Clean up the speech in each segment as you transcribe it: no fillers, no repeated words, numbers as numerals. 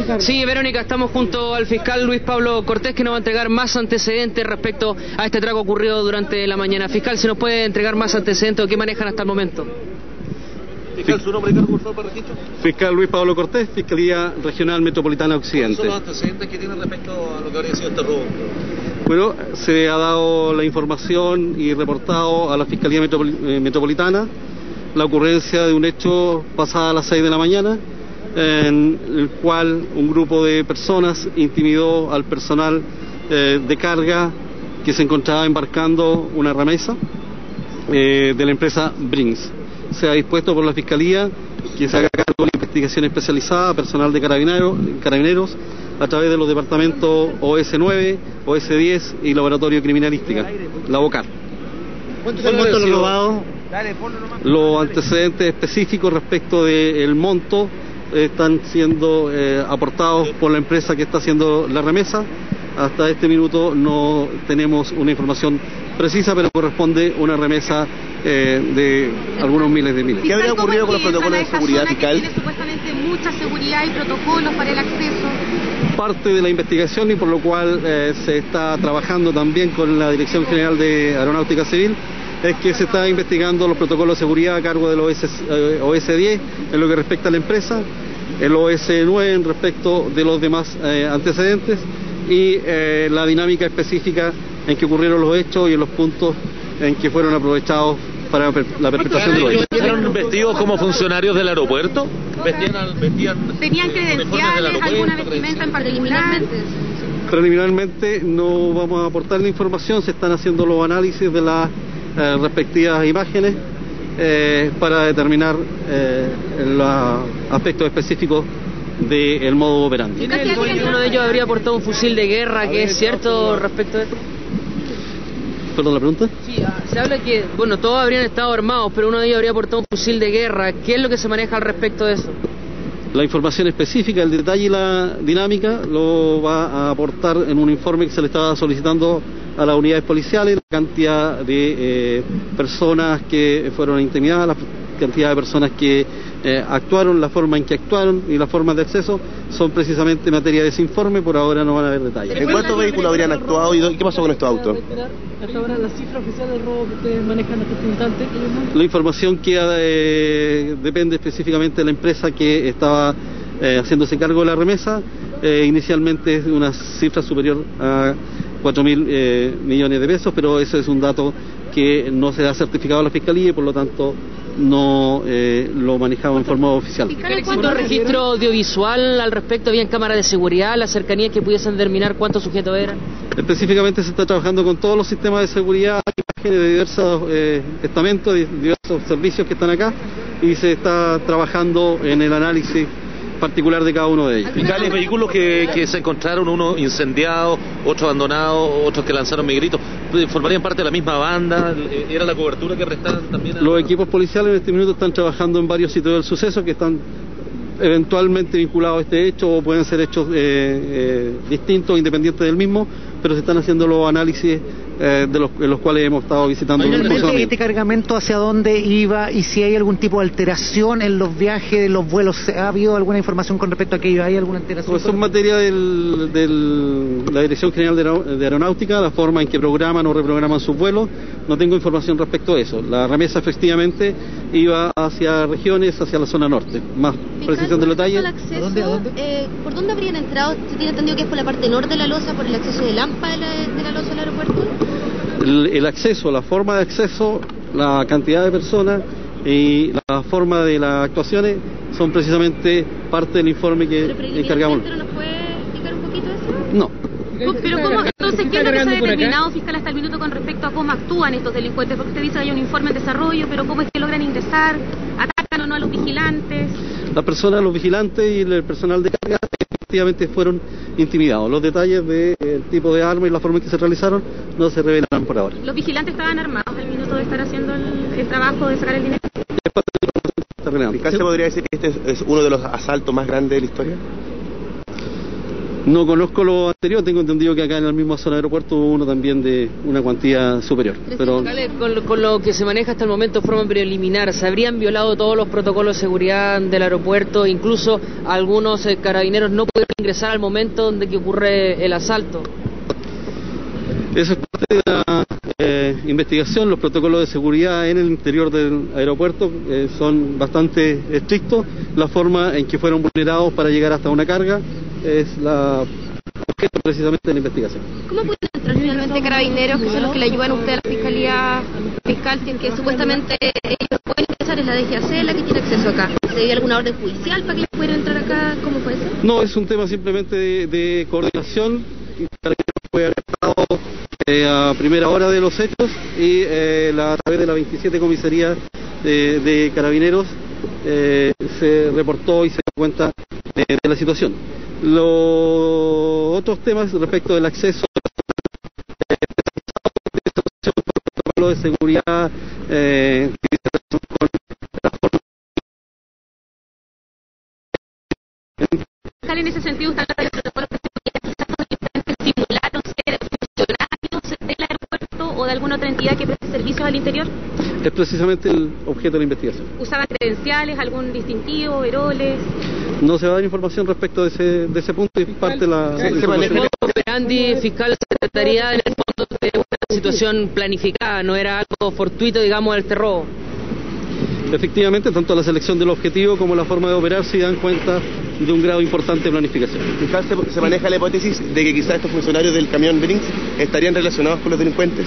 Sí, Verónica, estamos junto al fiscal Luis Pablo Cortés, que nos va a entregar más antecedentes respecto a este atraco ocurrido durante la mañana. Fiscal, ¿se nos puede entregar más antecedentes o qué manejan hasta el momento? Fiscal, ¿su nombre y cargo, por favor, para registro? Fiscal Luis Pablo Cortés, Fiscalía Regional Metropolitana Occidente. ¿Cuáles son los antecedentes que tienen respecto a lo que habría sido este robo? Bueno, se ha dado la información y reportado a la Fiscalía Metropolitana la ocurrencia de un hecho pasada las 6 de la mañana, en el cual un grupo de personas intimidó al personal de carga que se encontraba embarcando una remesa de la empresa Brinks. Se ha dispuesto por la Fiscalía que se haga cargo de la investigación especializada, personal de carabineros, a través de los departamentos OS9, OS10 y Laboratorio de Criminalística, la BOCAR. ¿Cuánto es el monto de lo robado? Los antecedentes específicos respecto del monto están siendo aportados por la empresa que está haciendo la remesa. Hasta este minuto no tenemos una información precisa, pero corresponde una remesa de algunos miles de miles. ¿Qué habría ocurrido con los protocolos de seguridad fiscal? Tiene supuestamente mucha seguridad y protocolos para el acceso. Parte de la investigación, y por lo cual se está trabajando también con la Dirección General de Aeronáutica Civil, es que se está investigando los protocolos de seguridad a cargo del OS10 en lo que respecta a la empresa, el OS9 en respecto de los demás antecedentes y la dinámica específica en que ocurrieron los hechos y en los puntos en que fueron aprovechados para la perpetración de los hechos. ¿Fueron vestidos como funcionarios del aeropuerto? ¿Tenían credenciales, alguna vestimenta en particular? Preliminarmente no vamos a aportar la información, se están haciendo los análisis de las respectivas imágenes para determinar los aspectos específicos del modo operandi. ¿Uno de ellos habría portado un fusil de guerra? ¿Qué es cierto respecto a esto? ¿Perdón la pregunta? Sí, se habla que, bueno, todos habrían estado armados, pero uno de ellos habría portado un fusil de guerra. ¿Qué es lo que se maneja al respecto de eso? La información específica, el detalle y la dinámica lo va a aportar en un informe que se le estaba solicitando a las unidades policiales, la cantidad de personas que fueron intimidadas, la cantidad de personas que actuaron, la forma en que actuaron y las formas de acceso son precisamente materia de ese informe. Por ahora no van a haber detalles. ¿En cuántos vehículos habrían actuado y qué pasó con estos autos? Hasta ahora la cifra oficial del robo que ustedes manejan hasta este instante. La información que depende específicamente de la empresa que estaba haciéndose cargo de la remesa. Inicialmente es una cifra superior a 4.000 millones de pesos, pero ese es un dato que no se ha certificado a la Fiscalía y por lo tanto no lo manejaba en forma oficial. ¿Cuánto registro audiovisual al respecto? ¿Habían cámaras de seguridad, las cercanías que pudiesen determinar cuántos sujetos eran? Específicamente se está trabajando con todos los sistemas de seguridad, imágenes de diversos estamentos, de diversos servicios que están acá, y se está trabajando en el análisis particular de cada uno de ellos. Fiscales, vehículos que se encontraron, unos incendiados, otros abandonados, otros que lanzaron migritos, ¿formarían parte de la misma banda? ¿Era la cobertura que restaban también? Los equipos policiales en este minuto están trabajando en varios sitios del suceso que están eventualmente vinculados a este hecho o pueden ser hechos distintos, independientes del mismo, pero se están haciendo los análisis en los cuales hemos estado visitando. Finalmente, ¿este cargamento hacia dónde iba y si hay algún tipo de alteración en los viajes, en los vuelos? ¿Ha habido alguna información con respecto a aquello? ¿Hay alguna alteración? Pues son materia de la Dirección General de Aeronáutica, la forma en que programan o reprograman sus vuelos. No tengo información respecto a eso. La remesa efectivamente iba hacia regiones, hacia la zona norte. Más precisión del detalle. ¿Por dónde habrían entrado? ¿Se tiene entendido que es por la parte norte de la losa, por el acceso de Lampa de la losa al aeropuerto? El acceso, la forma de acceso, la cantidad de personas y la forma de las actuaciones son precisamente parte del informe que encargamos. ¿Pero nos puede explicar un poquito eso? No. Pero ¿cómo, entonces, ¿qué es lo que se ha determinado, fiscal, hasta el minuto con respecto a cómo actúan estos delincuentes? Porque usted dice que hay un informe en desarrollo, pero ¿cómo es que logran ingresar? ¿Atacan o no a los vigilantes? Las personas, los vigilantes y el personal de carga efectivamente fueron intimidados. Los detalles del tipo de arma y la forma en que se realizaron no se revelan por ahora. ¿Los vigilantes estaban armados al minuto de estar haciendo el trabajo de sacar el dinero? ¿Fiscal, se podría decir que este es uno de los asaltos más grandes de la historia? No conozco lo anterior, tengo entendido que acá en la misma zona de aeropuerto hubo uno también de una cuantía superior. Pero con lo que se maneja hasta el momento de forma preliminar, ¿se habrían violado todos los protocolos de seguridad del aeropuerto? Incluso algunos carabineros no pudieron ingresar al momento en que ocurre el asalto. Eso es parte de la investigación. Los protocolos de seguridad en el interior del aeropuerto son bastante estrictos. La forma en que fueron vulnerados para llegar hasta una carga es la objeto precisamente de la investigación. ¿Cómo pueden entrar finalmente carabineros, que son los que le ayudan a usted a la Fiscalía Fiscal, si es que supuestamente ellos pueden ingresar, en la DGAC la que tiene acceso acá? ¿Se dio alguna orden judicial para que ellos puedan entrar acá? ¿Cómo fue eso? No, es un tema simplemente de coordinación. Para que fue arrestado a primera hora de los hechos y a través de la 27 comisaría de carabineros se reportó y se dio cuenta de la situación. Los otros temas respecto del acceso protocolo de seguridad en ese sentido están los protocolos de seguridad, quizás simularon ser funcionarios del aeropuerto o de alguna otra entidad que preste servicios al interior. Es precisamente el objeto de la investigación. ¿Usaban credenciales, algún distintivo, veroles? No se va a dar información respecto de ese punto y parte de la información. Operandi fiscal se trataría en el fondo de una situación planificada, no era algo fortuito, digamos, del terror. Efectivamente, tanto la selección del objetivo como la forma de operar se dan cuenta de un grado importante de planificación. Fiscal, se maneja la hipótesis de que quizás estos funcionarios del camión Brinks estarían relacionados con los delincuentes.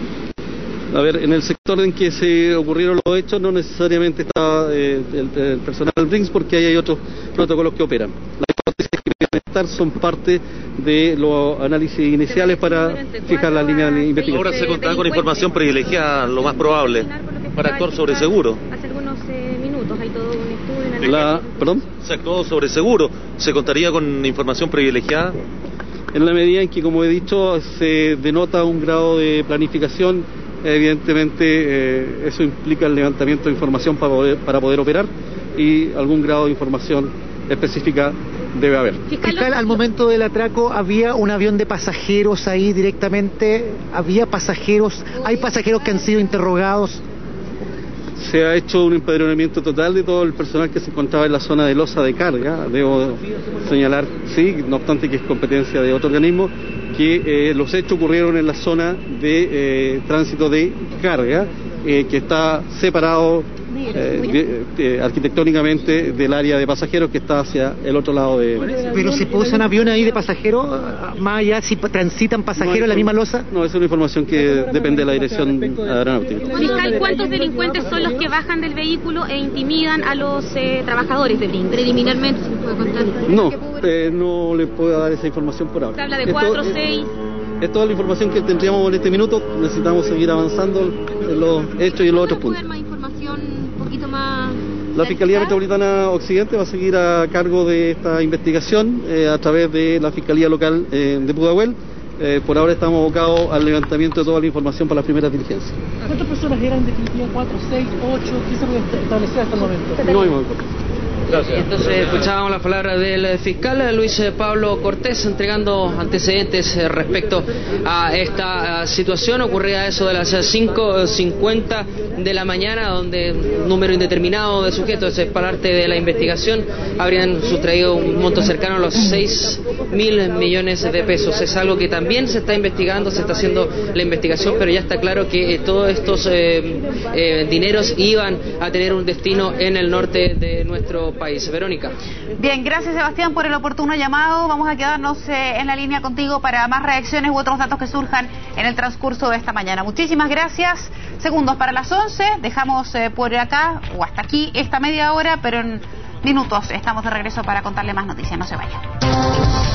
A ver, en el sector en que se ocurrieron los hechos no necesariamente está el personal Brinks, porque ahí hay otros protocolos que operan. Las hipótesis que deben estar son parte de los análisis iniciales para fijar la línea de investigación. Ahora se contaba con información privilegiada, lo más probable, para actuar sobre seguro. Hace algunos minutos hay todo un estudio. ¿Perdón? Se actuó sobre seguro. ¿Se contaría con información privilegiada? En la medida en que, como he dicho, se denota un grado de planificación, evidentemente eso implica el levantamiento de información para poder operar, y algún grado de información específica debe haber. Fiscal, al momento del atraco había un avión de pasajeros ahí directamente, había pasajeros, hay pasajeros que han sido interrogados. Se ha hecho un empadronamiento total de todo el personal que se encontraba en la zona de losa de carga. Debo señalar, sí, no obstante que es competencia de otro organismo, que los hechos ocurrieron en la zona de tránsito de carga, que está separado arquitectónicamente del área de pasajeros, que está hacia el otro lado de... Pero si usan aviones ahí de pasajeros, más allá, si transitan pasajeros en la misma losa... No, es una información que depende de la dirección aeronáutica. Fiscal, ¿cuántos delincuentes son los que bajan del vehículo e intimidan a los trabajadores de Brinks? Preliminarmente, ¿se puede contar? No, no le puedo dar esa información por ahora. ¿Se habla de 4, 6? Es toda la información que tendríamos en este minuto. Necesitamos seguir avanzando en los hechos y en los otros puntos. ¿Puede haber más información un poquito más? La Fiscalía Metropolitana Occidente va a seguir a cargo de esta investigación a través de la Fiscalía Local de Pudahuel. Por ahora estamos abocados al levantamiento de toda la información para las primeras diligencias. ¿Cuántas personas eran en definitiva? ¿4, 6, 8? ¿Qué se puede establecer hasta el momento? No hay más información. Entonces escuchábamos las palabras del fiscal Luis Pablo Cortés entregando antecedentes respecto a esta situación ocurrida a eso de las 5:50 de la mañana, donde un número indeterminado de sujetos, es parte de la investigación, habrían sustraído un monto cercano a los 6.000 millones de pesos. Es algo que también se está investigando, se está haciendo la investigación, pero ya está claro que todos estos dineros iban a tener un destino en el norte de nuestro país. Verónica. Bien, gracias Sebastián por el oportuno llamado. Vamos a quedarnos en la línea contigo para más reacciones u otros datos que surjan en el transcurso de esta mañana. Muchísimas gracias. Segundos para las 11. Dejamos por acá o hasta aquí esta media hora, pero en minutos estamos de regreso para contarle más noticias. No se vayan.